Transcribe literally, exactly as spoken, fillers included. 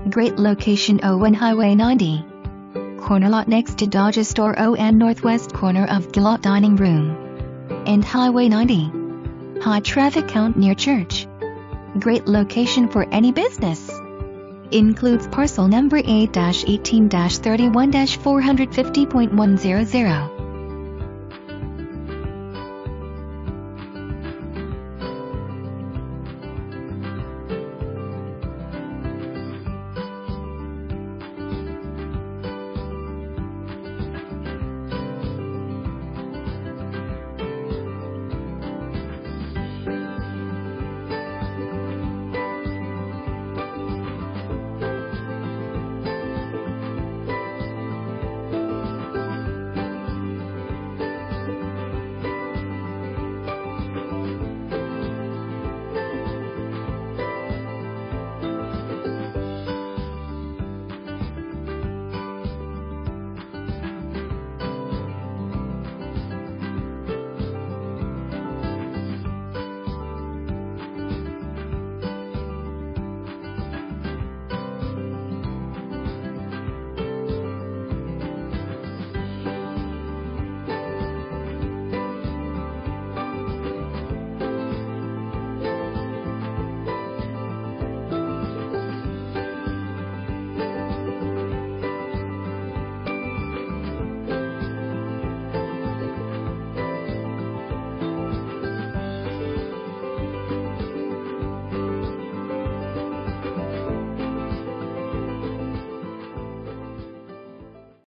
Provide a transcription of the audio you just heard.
Great location on Highway ninety. Corner lot next to Dodge Store on northwest corner of Gillot Dining Room and Highway ninety. High traffic count near church. Great location for any business. Includes parcel number A eighteen thirty-one four fifty point one zero zero.